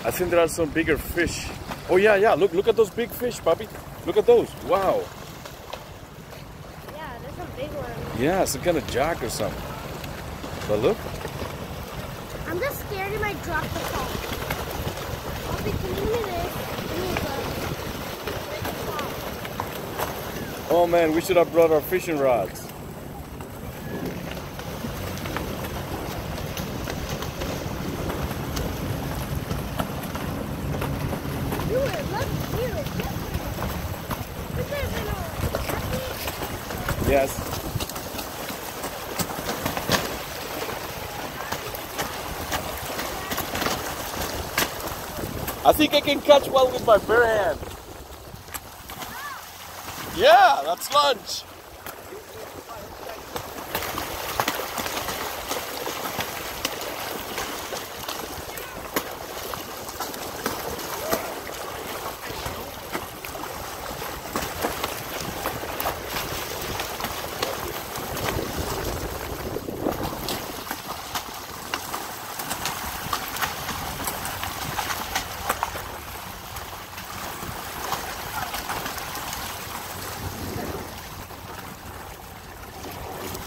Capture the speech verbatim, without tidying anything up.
I think there are some bigger fish. Oh yeah, yeah. Look, look at those big fish, Papi. Look at those. Wow. Yeah, there's some big ones. Yeah, some kind of jack or something. But look. I'm just scared he might drop the phone. Papi, can you give me this? Give me the... Oh man, we should have brought our fishing rods. Yes. I think I can catch one with my bare hand. Yeah, that's lunch.